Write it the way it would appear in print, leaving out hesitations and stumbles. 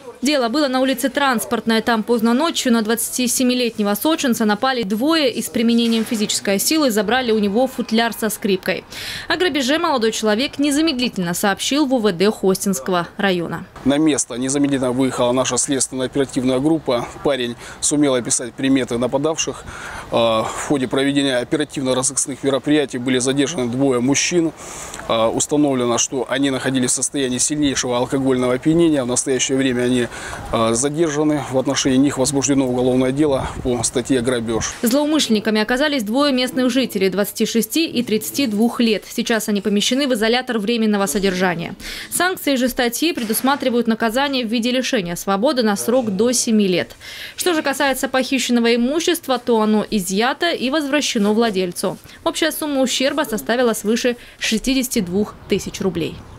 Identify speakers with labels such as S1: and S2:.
S1: Дело было на улице Транспортная. Там поздно ночью на 27-летнего сочинца напали двое и с применением физической силы забрали у него футляр со скрипкой. О грабеже молодой человек незамедлительно сообщил в УВД Хостинского района.
S2: На место незамедлительно выехала наша следственная оперативная группа. Парень сумел описать приметы нападавших. В ходе проведения оперативно-розыскных мероприятий были задержаны двое мужчин. Установлено, что они находились в состоянии сильнейшего алкогольного опьянения. В настоящее время они задержаны. В отношении них возбуждено уголовное дело по статье «Грабеж».
S1: Злоумышленниками оказались двое местных жителей – 26 и 32 лет. Сейчас они помещены в изолятор временного содержания. Санкции же статьи предусматривают наказание в виде лишения свободы на срок до 7 лет. Что же касается похищенного имущества, то оно изъято и возвращено владельцу. Общая сумма ущерба составила свыше 62 тысяч рублей.